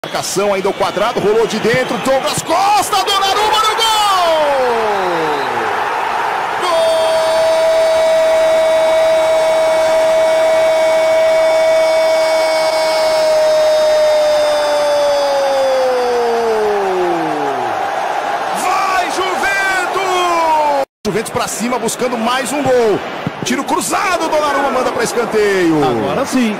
Marcação ainda o quadrado, rolou de dentro, Douglas Costa, Donnarumma no gol! Gol! Vai, Juventus! Juventus pra cima, buscando mais um gol. Tiro cruzado, Donnarumma manda para escanteio. Agora sim.